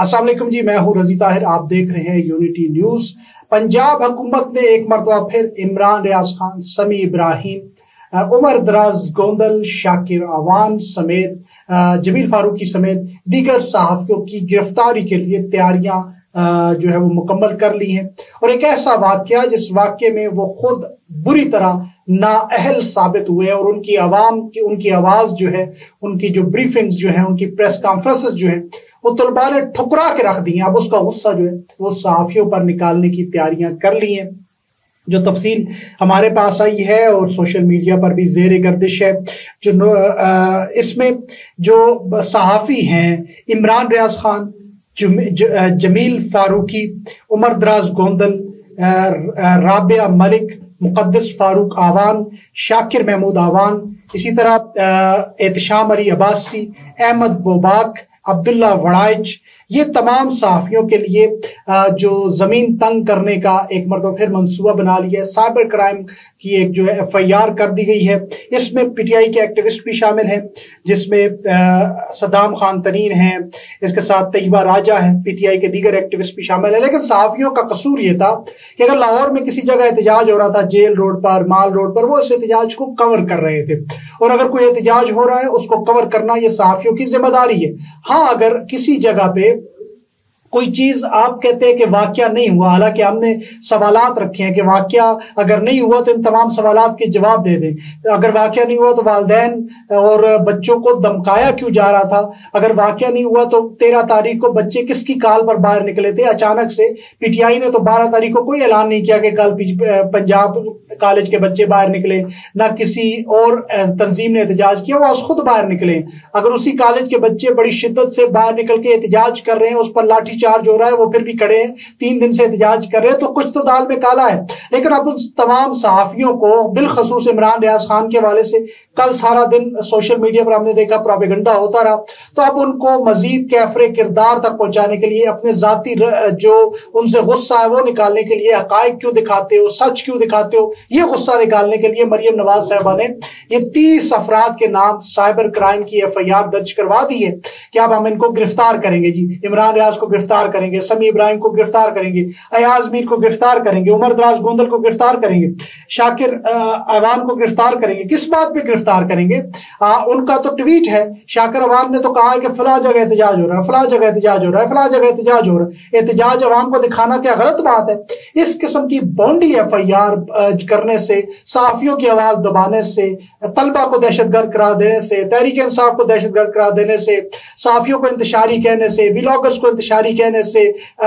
अस्सलाम वालेकुम जी, मैं हूं रजी ताहिर। आप देख रहे हैं यूनिटी न्यूज। पंजाब हुकूमत ने एक मरतबा फिर इमरान रियाज खान, समी इब्राहिम, उमर दराज गोंदल, शाकिर अवान समेत जमील फारूकी समेत दीगर सहाफियों की गिरफ्तारी के लिए तैयारियां जो है वो मुकम्मल कर ली हैं। और एक ऐसा वाकया जिस वाक्य में वो खुद बुरी तरह नाअहल साबित हुए और उनकी उनकी आवाज जो है, उनकी जो ब्रीफिंग्स जो है, उनकी प्रेस कॉन्फ्रेंसेस जो है, वो तलबा ने ठुकरा के रख दी हैं। अब उसका गुस्सा जो है वो सहाफियों पर निकालने की तैयारियां कर ली हैं। जो तफसील हमारे पास आई है और सोशल मीडिया पर भी ज़ेर गर्दिश है, इसमें जो सहाफ़ी हैं इमरान रियाज खान, जमील फारूकी, उमर दराज गोंदल, राबिया मलिक, मुक़द्दस फारूक आवान, शाकिर महमूद आवान, इसी तरह एहतशाम अली अब्बासी, अहमद बोबाक, अब्दुल्ला वड़ाइच, ये तमाम सहाफियों के लिए जो जमीन तंग करने का एक मरतबा फिर मंसूबा बना लिया है। साइबर क्राइम की एक जो है FIR कर दी गई है। इसमें PTI के एक्टिविस्ट भी शामिल हैं, जिसमें सद्दाम खान तरीन हैं, इसके साथ तैयबा राजा है, PTI के दीगर एक्टिविस्ट भी शामिल है। लेकिन सहाफियों का कसूर ये था कि अगर लाहौर में किसी जगह एहतजाज हो रहा था, जेल रोड पर, माल रोड पर, वो इस एहतजाज को कवर कर रहे थे। और अगर कोई एहतजाज हो रहा है उसको कवर करना ये सहाफियों की जिम्मेदारी है। हाँ, अगर किसी जगह पे कोई चीज आप कहते हैं कि वाकया नहीं हुआ, हालांकि हमने सवालात रखे हैं कि वाकया अगर नहीं हुआ तो इन तमाम सवालात के जवाब दे दें। अगर वाकया नहीं हुआ तो वालिदैन और बच्चों को धमकाया क्यों जा रहा था? अगर वाकया नहीं हुआ तो 13 तारीख को बच्चे किसकी कॉल पर बाहर निकले थे अचानक से? PTI ने तो 12 तारीख को कोई ऐलान नहीं किया कि कल पंजाब कॉलेज के बच्चे बाहर निकले, ना किसी और तंजीम ने एहतजाज किया, वो आज खुद बाहर निकले। अगर उसी कॉलेज के बच्चे बड़ी शिद्दत से बाहर निकल के एहतजाज कर रहे हैं, उस पर लाठी चार्ज हो रहा है, वो फिर भी खड़े हैं, 3 दिन से एहतजाज कर रहे हैं, तो कुछ तो दाल में काला है। लेकिन अब उन तमाम सहाफियों को, बिलखसूस इमरान रियाज खान के हवाले से कल सारा दिन सोशल मीडिया पर हमने देखा प्रोपेगेंडा होता रहा, तो अब उनको मजीद कैफरे किरदार तक पहुंचाने के लिए, अपने जाती जो उनसे गुस्सा है वो निकालने के लिए, हकायक क्यों दिखाते हो, सच क्यों दिखाते हो, ये गुस्सा निकालने के लिए मरियम नवाज साहबा ने ये 30 अफराद के नाम साइबर क्राइम की FIR दर्ज करवा दी है कि अब हम इनको गिरफ्तार करेंगे जी। इमरान रियाज को गिरफ्तार करेंगे, समी इब्राहिम को गिरफ्तार करेंगे, अयाज मीर को गिरफ्तार करेंगे, उमर दराज गोंदल को गिरफ्तार करेंगे, शाकिर अवान को गिरफ्तार करेंगे। किस बात पे गिरफ्तार करेंगे? उनका तो ट्वीट है, शाकिर अवान ने तो कहा है कि फला जगह एहतजाज हो रहा है, फला जगह एहतजाज हो रहा है, फला जगह एहतजाज हो रहा है। एहतजाज अवाम को दिखाना क्या गलत बात है? इस किस्म की बॉन्डी FIR करने से, सहाफियों की आवाज दबाने से, तलबा को दहशतगर्द करार देने से, तहरीक इंसाफ को दहशतगर्द करार देने से, सहाफियों को इंतशारी कहने से, व्लॉगर्स को इंतशारी कहने से,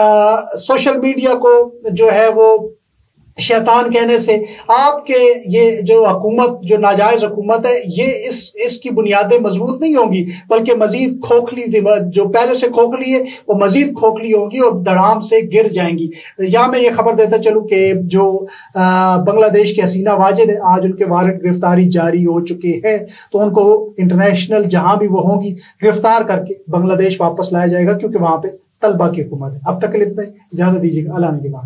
सोशल मीडिया को जो है वो शैतान कहने से, आपके ये जो हुकूमत, जो नाजायज हुकूमत है, ये इसकी बुनियादें मजबूत नहीं होंगी, बल्कि मजीद खोखली, जो पहले से खोखली है वो मजीद खोखली होगी और धड़ाम से गिर जाएंगी। यहाँ मैं ये खबर देता चलूं कि जो बांग्लादेश के हसीना वाजिद है, आज उनके वारंट गिरफ्तारी जारी हो चुके हैं, तो उनको इंटरनेशनल जहां भी वो होंगी गिरफ्तार करके बांग्लादेश वापस लाया जाएगा, क्योंकि वहां पे तलबा की हुकूमत है। अब तक के लिए इतना ही, इजाजत दीजिएगा। अल्लाह ने के बाद।